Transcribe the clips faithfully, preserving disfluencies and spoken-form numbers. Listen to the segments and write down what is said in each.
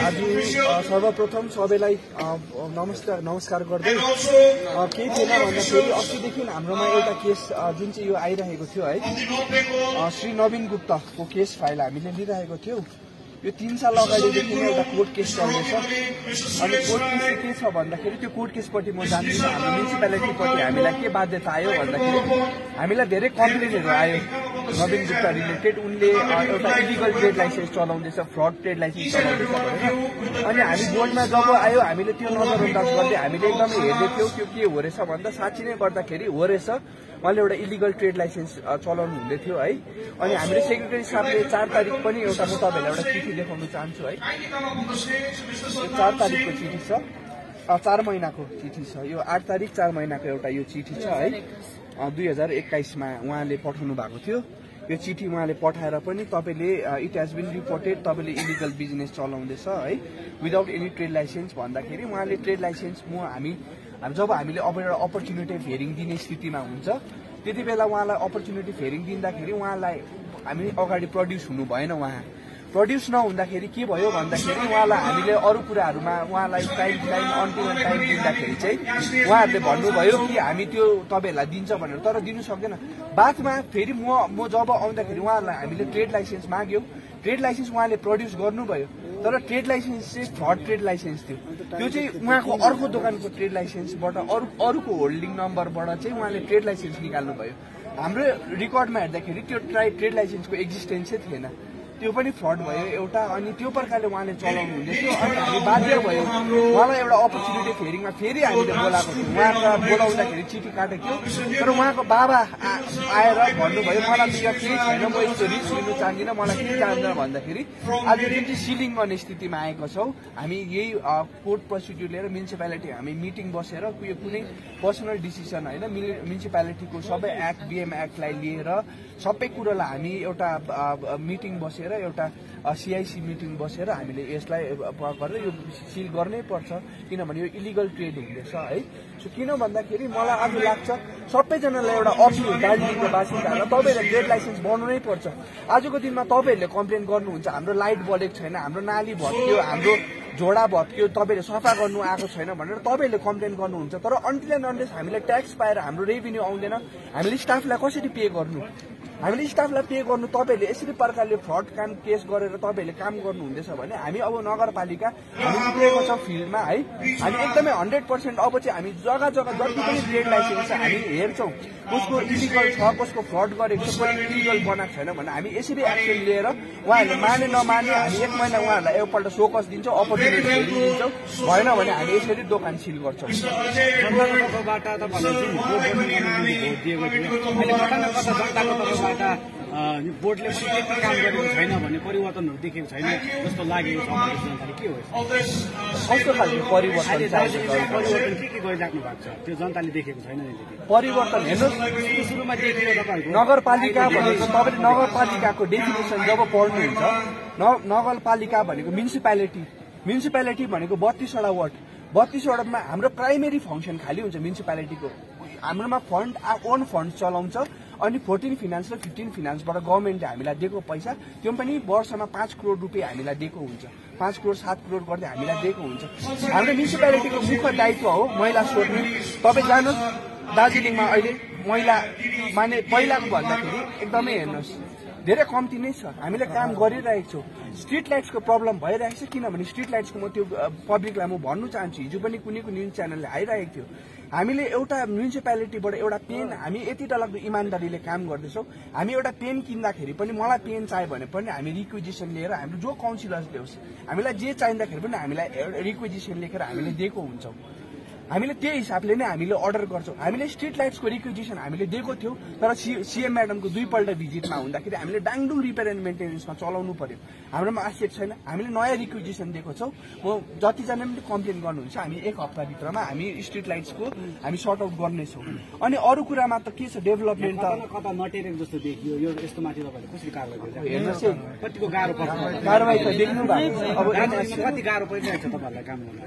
आज सर्वप्रथम सबैलाई नमस्कार नमस्कार गर्दै के थिएन भन्दाखेरि अस्तिदेखि हाम्रोमा एउटा केस जुन चाहिँ यो आइरहेको थियो है, श्री नवीन गुप्ताको केस फाइल हामीले लिइरहेको थियौं। यो तीन साल अगाडिदेखि नै एउटा कोर्ट केस चल्दैछ। अनि कोर्ट केस के छ भन्दाखेरि त्यो कोर्ट केसपट्टि म जान्दिनँ। हाम्रो म्युनिसिपालिटीपट्टि हामीलाई के बाध्यता आयो भन्दाखेरि हामीलाई धेरै कम्प्लेनहरू आयो नवीन गुप्ता रिलेटेड। उनले एउटा इलिगल ट्रेड लाइसेन्स चलाउँदैछ, फ्रड ट्रेड लाइसेन्स चलाउँदैछ भनेर। अनि हामी बोर्डमा जब आयो हामीले त्यो नजरअन्दाज गर्दै हामीले एकदमै हेर्दै थियौँ त्यो के हो रहेछ भन्दा साँच्ची नै गर्दाखेरि हो रहेछ, उहाँले एउटा इलिगल ट्रेड लाइसेन्स चलाउनु हुँदै थियो है। अनि हामीले सेक्रेटरी साहबले चार तारिक पनि एउटा म तपाईँहरूलाई एउटा चिठी देखाउन चाहन्छु है। चार तारिकको चिठी छ, चार महिनाको चिठी छ यो। आठ तारिक चार महिनाको एउटा यो चिठी छ है, दुई हजार एक्काइसमा उहाँले पठाउनु भएको थियो। यो चिठी उहाँले पठाएर पनि तपाईँले इट हेज बिन रिपोर्टेड तपाईँले इलिगल बिजनेस चलाउँदैछ है विदाउट एनी ट्रेड लाइसेन्स भन्दाखेरि उहाँले ट्रेड लाइसेन्स म हामी जब हामीले अब एउटा अपर्च्युनिटी फेरिङ दिने स्थितिमा हुन्छ त्यति बेला उहाँलाई अपर्च्युनिटी फेरिङ दिँदाखेरि उहाँलाई हामी अगाडि प्रड्युस हुनु भएन। उहाँ प्रड्युस नहुँदाखेरि के भयो भन्दाखेरि उहाँलाई हामीले अरू कुराहरूमा उहाँलाई टाइम टाइम अन्टिल टाइम दिँदाखेरि चाहिँ उहाँहरूले भन्नुभयो कि हामी त्यो तपाईँहरूलाई दिन्छ भनेर, तर दिनु सक्दैन। बादमा फेरि म म जब आउँदाखेरि उहाँहरूलाई हामीले ट्रेड लाइसेन्स माग्यौँ, ट्रेड लाइसेन्स उहाँले प्रड्युस गर्नुभयो, तर ट्रेड लाइसेन्स चाहिँ फ्रड ट्रेड लाइसेन्स थियो। त्यो चाहिँ उहाँको अर्को दोकानको ट्रेड लाइसेन्सबाट अरू अरूको होल्डिङ नम्बरबाट चाहिँ उहाँले ट्रेड लाइसेन्स निकाल्नुभयो। हाम्रो रेकर्डमा हेर्दाखेरि त्यो ट्रेड लाइसेन्सको एक्जिस्टेन्सै थिएन, त्यो पनि फ्रड भयो एउटा। अनि त्यो प्रकारले उहाँले चलाउनु हुँदै थियो। अनि हामी बाध्य भयो उहाँलाई एउटा अपर्च्युनिटी फेरिङमा फेरि हामीले बोलाएको थियौँ। उहाँका बोलाउँदाखेरि चिठी काटेको थियो, तर उहाँको बाबा आएर भन्नुभयो मलाई त यो केही छैन, म यस्तो रिस्क लिनु चाहदिनँ, मलाई के चाहन्न भन्दाखेरि आज जुन चाहिँ सिलिङ गर्ने स्थितिमा आएको छौँ हामी। यही कोर्ट प्रोसिड्युर लिएर म्युनिसिपालिटी हामी मिटिङ बसेर यो कुनै पर्सनल डिसिसन होइन, म्युनिसिपालिटीको सबै एक्ट बिएम एक्टलाई लिएर सबै कुरोलाई हामी एउटा मिटिङ बसेर एउटा सिआइसी मिटिङ बसेर हामीले यसलाई गरेर यो सिल गर्नै पर्छ, किनभने यो इलिगल ट्रेड हुँदैछ है। सो किन भन्दाखेरि मलाई आज लाग्छ सबैजनालाई एउटा अपिल दार्जिलिङको बासिन्दाहरूलाई तपाईँहरूले ट्रेड लाइसेन्स बनाउनै पर्छ। आजको दिनमा तपाईँहरूले कम्प्लेन गर्नुहुन्छ हाम्रो लाइट बलेको छैन, हाम्रो नाली भत्कियो, हाम्रो झोडा भत्कियो, तपाईँले सफा गर्नु आएको छैन भनेर तपाईँहरूले कम्प्लेन गर्नुहुन्छ। तर अन्टिल एन्ड अनलेस हामीले ट्याक्स पाएर हाम्रो रेभिन्यू आउँदैन, हामीले स्टाफलाई कसरी पे गर्नु? हामीले स्टाफलाई पे गर्नु तपाईँहरूले यसरी प्रकारले फ्रड काम केस गरेर तपाईँहरूले काम गर्नुहुँदैछ भने हामी अब नगरपालिका हामी निक्लेको छ फिल्डमा है। हामी एकदमै हन्ड्रेड पर्सेन्ट अब चाहिँ हामी जग्गा जग्गा जति पनि ट्रेड लाइसेन्स छ हामी हेर्छौँ, कसको इलिगल छ, कसको फ्रड गरेको छ, कसले इलिगल बनाएको छैन भने हामी यसरी एक्सन लिएर उहाँहरूले माने नमाने हामी एक महिना उहाँहरूलाई एकपल्ट सोकस दिन्छौँ, अपर्च्युनिटी दिन्छौँ, भएन भने हामी यसरी दोकान सिल गर्छौँ। बोर्डले पनि त्यति काम गरेको छैन भने परिवर्तनहरू देखेको छैन जस्तो लागेको छ। के हो कस्तो खालको परिवर्तन परिवर्तन के के गरिराख्नु भएको छ त्यो जनताले देखेको छैन? परिवर्तन हेर्नुहोस्, सुरुमा देखियो तपाईँहरूको नगरपालिका भनेको तपाईँले नगरपालिकाको डेफिनेसन जब पढ्नुहुन्छ, नगरपालिका भनेको म्युनिसिपालिटी, म्युनिसिपालिटी भनेको बत्तीसवटा वार्ड, बत्तीसवटामा हाम्रो प्राइमेरी फङ्सन खाली हुन्छ म्युनिसिपालिटीको। हाम्रोमा फन्ड ओन फन्ड चलाउँछ। अनि फोर्टिन फिनान्स र फिफ्टिन फिनान्सबाट गभर्मेन्टले हामीलाई दिएको पैसा त्यो पनि वर्षमा पाँच करोड रुपियाँ हामीलाई दिएको हुन्छ, पाँच करोड सात करोड गर्दै हामीलाई दिएको हुन्छ। हाम्रो म्युनिसिपालिटीको मुख्य दायित्व हो मैला सोध्ने। तपाईँ जानुहोस् दार्जिलिङमा अहिले मैला माने पहिलाको भन्दाखेरि एकदमै हेर्नुहोस् धेरै कम्ती नै छ। हामीले काम गरिरहेको छौँ। स्ट्रिट लाइट्सको प्रब्लम भइरहेको छ, किनभने स्ट्रिट लाइट्सको म त्यो पब्लिकलाई म भन्नु चाहन्छु। हिजो पनि कुनै कुनै न्युज च्यानलले आइरहेको थियो, हामीले एउटा म्युनिसिपालिटीबाट एउटा पेन हामी यति डरलाग्दो इमान्दारीले काम गर्दैछौँ। हामी एउटा पेन किन्दाखेरि पनि मलाई पेन चाहियो भने पनि हामी रिक्विजिसन लिएर हाम्रो जो काउन्सिलर्स ल्याओस् हामीलाई जे चाहिँदाखेरि पनि हामीलाई रिक्विजिसन लेखेर हामीले दिएको हुन्छौँ। हामीले त्यही हिसाबले नै हामीले अर्डर गर्छौँ। हामीले स्ट्रिट लाइट्सको रिक्विजिसन हामीले दिएको थियौँ, तर सिएम म्याडमको दुईपल्ट भिजिटमा हुँदाखेरि हामीले डाङडुङ रिपेयर एन्ड मेन्टेनेन्समा चलाउनु पर्यो। हाम्रोमा आसेट छैन, हामीले नयाँ रिक्विजिसन दिएको छौँ। म जतिजनाले पनि कम्प्लेन गर्नुहुन्छ हामी एक हप्ताभित्रमा हामी स्ट्रिट लाइट्सको हामी सर्ट आउट गर्नेछौँ। अनि अरू कुरामा त के छ डेभलपमेन्ट त कता नटेरेको जस्तो देखियो, यो यस्तो माथि तपाईँले कसरी कारवाही गर्छ? हेर्नुहोस् कतिको गाह्रो पर्छ कारवाही त देख्नु भएको। अब कति गाह्रो परिरहेको छ तपाईँहरूलाई काम गर्नलाई?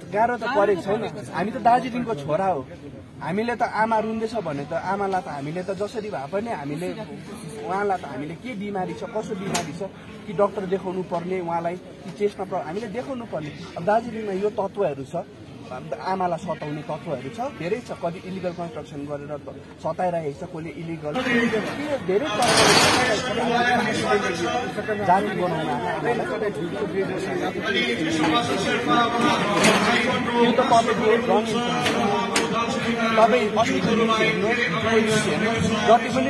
गाह्रो त परेको छैन। हामी त दार्जिलिङको छोरा हो, हामीले त आमा रुन्दैछ भने त आमालाई त हामीले त जसरी भए पनि हामीले उहाँलाई त हामीले के बिमारी छ, कसो बिमारी छ, कि डाक्टर देखाउनु पर्ने उहाँलाई, कि चेस्टमा प्रब्लम हामीले देखाउनु पर्ने। अब दार्जिलिङमा यो तत्त्वहरू छ, आमालाई सताउने तत्त्वहरू छ, धेरै छ। कति इलिगल कन्स्ट्रक्सन गरेर सताइरहेको छ, कसले इलिगल धेरै जागरुक बनाउनु यो त तपाईँ अस्तिको न्युज हेर्नु, जति पनि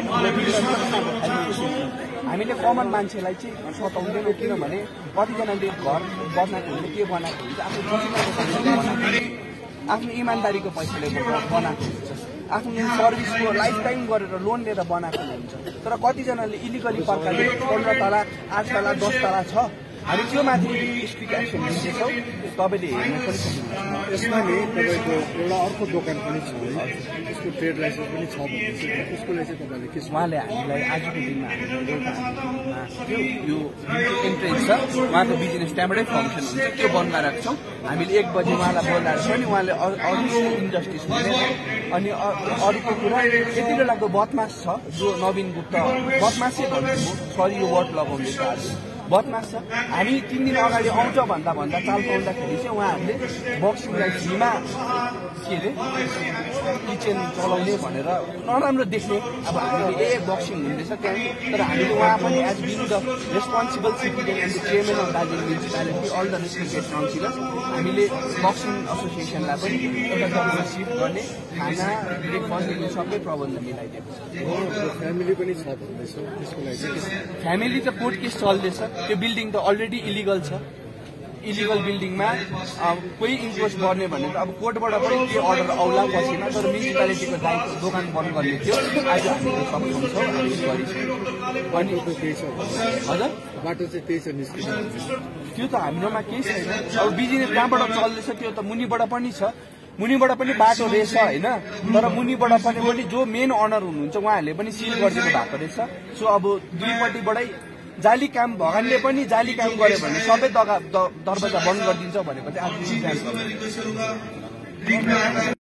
हामीले कमन मान्छेलाई चाहिँ सताउँदैन, किनभने कतिजनाले घर बनाएको हुन्छ, के बनाएको हुन्छ, आफ्नो जतिजनाको पैसाले बनाएको, आफ्नो इमान्दारीको पैसाले बनाएको हुन्छ, आफ्नो सर्भिसको लाइफ टाइम गरेर लोन लिएर बनाएको हुन्छ। तर कतिजनाले इलिगली प्रकारले पन्ध्र तला, आठ तला, दस तला छ, हामी त्यो माथि स्ट्रिक्ट एक्सन लिँदैछौँ। तपाईँले हेर्नु पनि सक्नुहुन्छ। यसमा नि तपाईँको एउटा अर्को दोकान पनि छ, त्यसको ट्रेड लाइसेन्स पनि छ भन्दैछ, त्यसको लागि चाहिँ तपाईँले के उहाँले हामीलाई आजको दिनमा हामीले यो एन्ट्रेन्स छ, उहाँको बिजनेस त्यहाँबाटै फङ्सन हुन्छ, त्यो बन्द राख्छौँ। हामीले एक बजी उहाँलाई बोलाएर छ नि, उहाँले अरू इन्डस्ट्रिज हुँदैन। अनि अरूको कुरा यति बेलाको बदमास छ जो नवीन गुप्त, बदमासै भन्छु, सरी यो वर्ड लगाउँदैछ, आज बदमास छ। हामी तिन दिन अगाडि आउँछ भन्दा भन्दा चाल पाउँदाखेरि चाहिँ उहाँहरूले बक्सिङलाई फ्रीमा के अरे किचन चलाउने भनेर नराम्रो देख्ने। अब हामीले ए बक्सिङ हुँदैछ त्यहाँ, तर हामीले उहाँ पनि as being the responsible citizen and the chairman of Darjeeling municipality all the respected councillors, हामीले बक्सिङ एसोसिएसनलाई पनि एउटा जग्गामा सिफ्ट गर्ने, खाना ब्रेकफास्टदेखि सबै प्रबन्ध मिलाइदिएको छ। फ्यामिली पनि छ भन्दैछ, त्यसको लागि चाहिँ फ्यामिली त कोर्ट केस चल्दैछ, त्यो बिल्डिङ त अलरेडी इलिगल छ। इलिगल बिल्डिङमा कोही इन्क्रोच गर्ने भने त अब कोर्टबाट पनि के अर्डर आउला पछिमा, तर म्युनिसिपालिटीको दायित्व दोकान बन्द गर्ने थियो, आज हामीले सक्षम छौँ, हामीले गरिसक्यौँ। अनि त्यही छ हजुर, बाटो चाहिँ त्यही छ निस्किनु, त्यो त हाम्रोमा केही छैन। अब बिजनेस जहाँबाट चल्दैछ त्यो त मुनिबाट पनि छ, मुनिबाट पनि बाटो रहेछ होइन, तर मुनिबाट पनि पनि जो मेन अनर हुनुहुन्छ उहाँहरूले पनि सिल गरिदिनु भएको रहेछ। सो अब दुईपट्टिबाटै जाली काम, भगवानले पनि जाली काम गर्यो भने सबै दरवाजा बन्द गरिदिन्छ भनेको चाहिँ आज